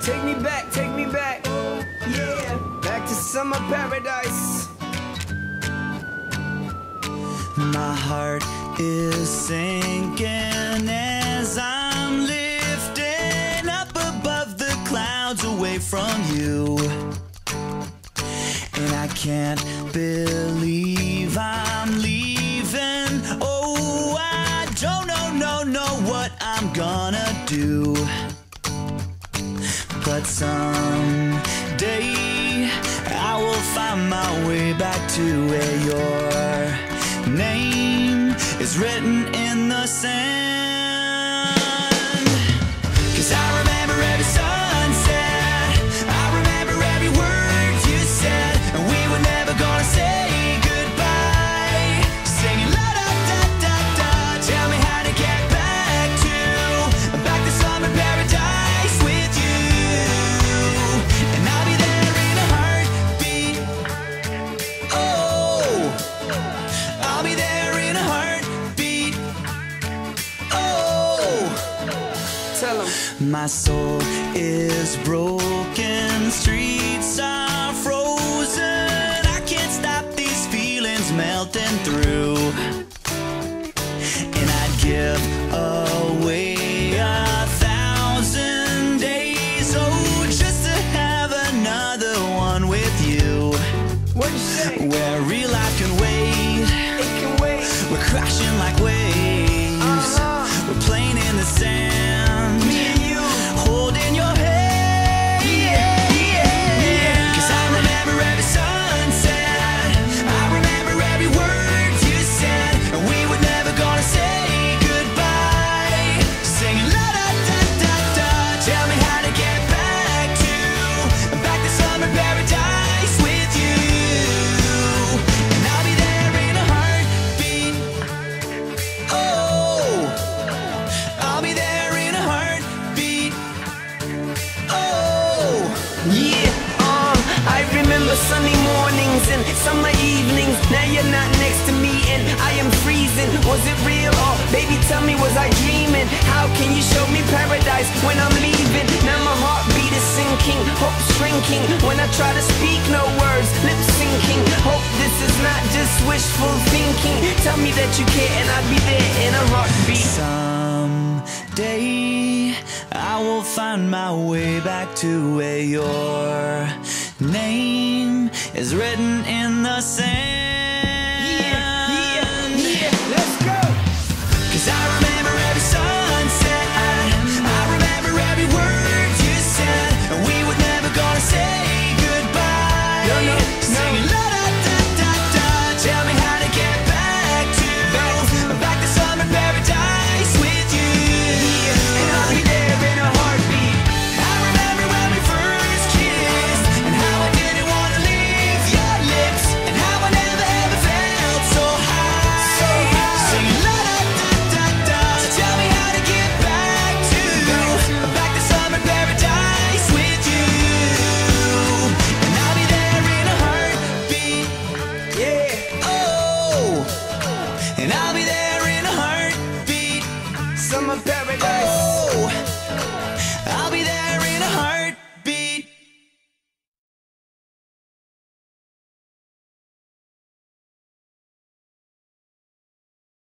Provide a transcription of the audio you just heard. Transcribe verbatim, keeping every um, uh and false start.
Take me back, take me back. Yeah, back to summer paradise. My heart is sinking as I'm lifting up above the clouds away from you. And I can't believe I'm leaving. Oh, I don't know, no, know what I'm gonna do. But someday I will find my way back to where your name is written in the sand. 'Cause I remember every sunset, I remember every word you said, and we were never gonna say goodbye. Singing la da da da da, tell me how to get back to, back to summer paradise with you. And I'll be there in a heartbeat. Oh, I'll be there in a heartbeat. Oh, Tell 'em. my soul is broken, streets are frozen. I can't stop these feelings melting through. And I'd give away a thousand days, oh, just to have another one with you. What'd you say? Where real life can wait, It can wait. we're crashing like waves. Uh-huh. We're playing in the sand, Me and you. holding your hand. Yeah, yeah, yeah. 'Cause I remember every sunset, I remember every word you said, and we were never gonna say goodbye. Singing la da da da da, tell me how to get back to, back to summer paradise with you. And I'll be there in a heartbeat. Oh, I'll be there in a heartbeat. Oh, Yeah, um, I remember sunny mornings and summer evenings. Now you're not next to me and I am freezing. Was it real or baby tell me was I dreaming? How can you show me paradise when I'm leaving? Now my heartbeat is sinking, hope shrinking. When I try to speak no words, lip syncing. Hope this is not just wishful thinking. Tell me that you care and I'll be there in a heartbeat. someday I will find my way back to where your name is written in the sand. Yeah, yeah, yeah, let's go. 'Cause I remember every sunset, I remember every word you said, and we were never gonna say goodbye. No, no, no. Singing la da da da da, tell me how to get back to, back to summer paradise with you. And I'll be there in a heartbeat. I remember when we first kissed, and how I didn't wanna leave your lips, and how I never ever felt so high. So high. Singing la da da da da, so tell me how to get back to, back to summer paradise with you. And I'll be there in a heartbeat. Yeah, Oh, and I'll be there in a heartbeat. summer paradise.